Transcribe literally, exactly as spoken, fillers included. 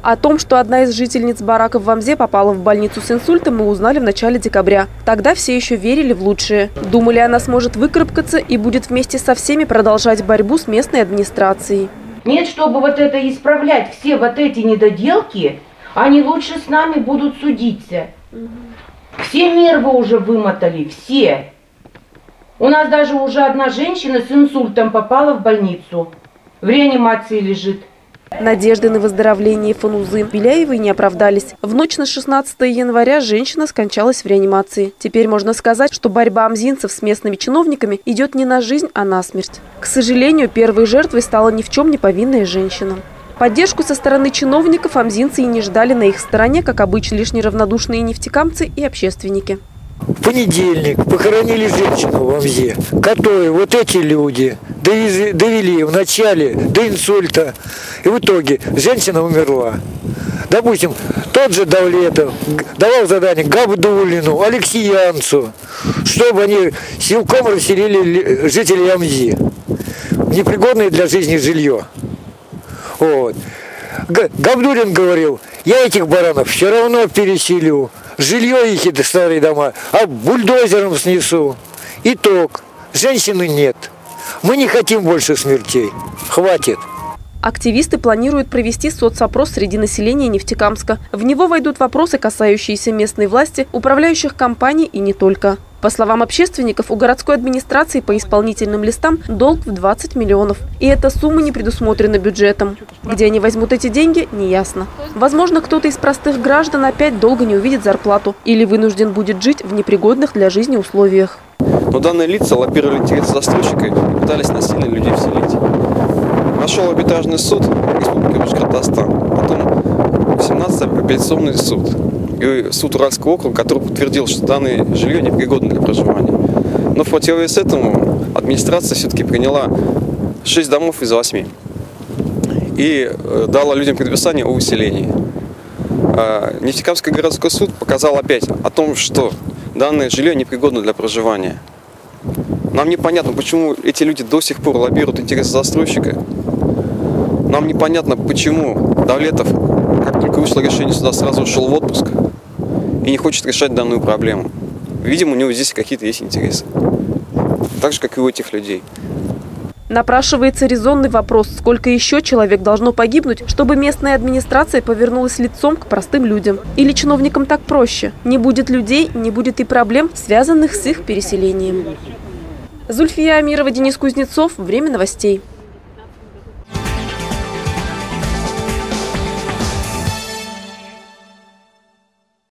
О том, что одна из жительниц бараков в Амзе попала в больницу с инсультом, мы узнали в начале декабря. Тогда все еще верили в лучшее. Думали, она сможет выкарабкаться и будет вместе со всеми продолжать борьбу с местной администрацией. Нет, чтобы вот это исправлять, все вот эти недоделки, они лучше с нами будут судиться. Все нервы уже вымотали, все. У нас даже уже одна женщина с инсультом попала в больницу. В реанимации лежит. Надежды на выздоровление Фанузы Беляевой не оправдались. В ночь на шестнадцатое января женщина скончалась в реанимации. Теперь можно сказать, что борьба амзинцев с местными чиновниками идет не на жизнь, а на смерть. К сожалению, первой жертвой стала ни в чем не повинная женщина. Поддержку со стороны чиновников амзинцы и не ждали на их стороне, как обычно, лишь неравнодушные нефтекамцы и общественники. В понедельник похоронили женщину в Амзе, которую вот эти люди довезли, довели вначале до инсульта. И в итоге женщина умерла. Допустим, тот же Давлетов давал задание Габдуллину, Алексеянцу, чтобы они силком расселили жителей Амзи, непригодные для жизни жилье. Вот. Габдуллин говорил: я этих баранов все равно переселю. Жилье их и старые дома, а бульдозером снесу. Итог. Женщины нет. Мы не хотим больше смертей. Хватит. Активисты планируют провести соцопрос среди населения Нефтекамска. В него войдут вопросы, касающиеся местной власти, управляющих компаний и не только. По словам общественников, у городской администрации по исполнительным листам долг в двадцать миллионов. И эта сумма не предусмотрена бюджетом. Где они возьмут эти деньги, неясно. Возможно, кто-то из простых граждан опять долго не увидит зарплату или вынужден будет жить в непригодных для жизни условиях. Но данные лица лоббировали интересы застройщика и пытались насильно людей вселить. Нашел арбитражный суд Республики Башкортостан, потом восемнадцатый апелляционный суд и суд Уральского округа, который подтвердил, что данное жилье непригодно для проживания. Но в противовес этому администрация все-таки приняла шесть домов из восьми и дала людям предписание о выселении. Нефтекамский городской суд показал опять о том, что данное жилье непригодно для проживания. Нам непонятно, почему эти люди до сих пор лоббируют интересы застройщика. Нам непонятно, почему Давлетов, как только вышло решение суда, сразу ушел в отпуск и не хочет решать данную проблему. Видимо, у него здесь какие-то есть интересы. Так же, как и у этих людей. Напрашивается резонный вопрос, сколько еще человек должно погибнуть, чтобы местная администрация повернулась лицом к простым людям. Или чиновникам так проще. Не будет людей, не будет и проблем, связанных с их переселением. Зульфия Амирова, Денис Кузнецов. Время новостей.